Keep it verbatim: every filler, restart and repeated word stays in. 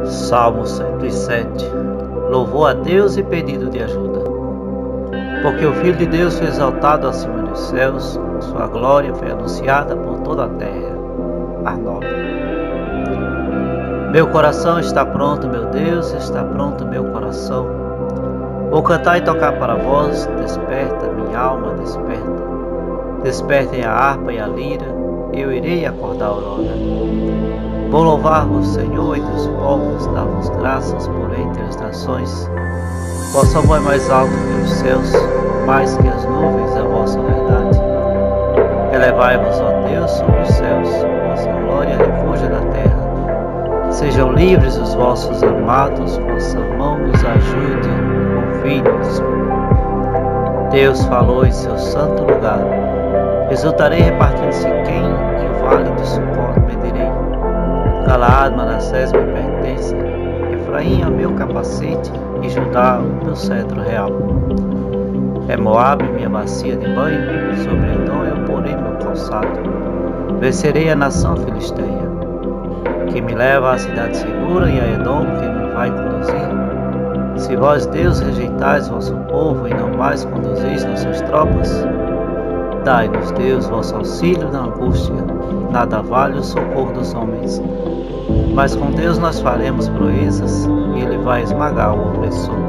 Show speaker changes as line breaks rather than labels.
Salmo cento e sete. Louvou a Deus e pedido de ajuda. Porque o Filho de Deus foi exaltado acima dos céus, sua glória foi anunciada por toda a terra. Arnob. Meu coração está pronto, meu Deus, está pronto meu coração. Vou cantar e tocar para vós, desperta, minha alma, desperta. Despertem a harpa e a lira, eu irei acordar a aurora. Vou louvar-vos, Senhor, entre os povos, dar-vos graças por entre as nações. Vosso amor é mais alto que os céus, mais que as nuvens a vossa verdade. Elevai-vos, ó Deus, sobre os céus, vossa glória refúgio da terra. Sejam livres os vossos amados, vossa mão nos ajude, com filhos. Deus falou em seu santo lugar. Exultarei repartindo Siquém e o vale do Sucote medirei. Galaad, Manassés me pertence, Efraim é o meu capacete e Judá o meu cetro real. É Moabe minha bacia de banho, sobre Edom eu porei meu calçado. Vencerei a nação filisteia, que me leva à cidade segura, e a Edom que me vai conduzir. Se vós, Deus, rejeitais vosso povo e não mais conduzis nossas tropas, dai-nos, Deus, vosso auxílio na angústia, nada vale o socorro dos homens. Mas com Deus nós faremos proezas, e Ele vai esmagar o opressor.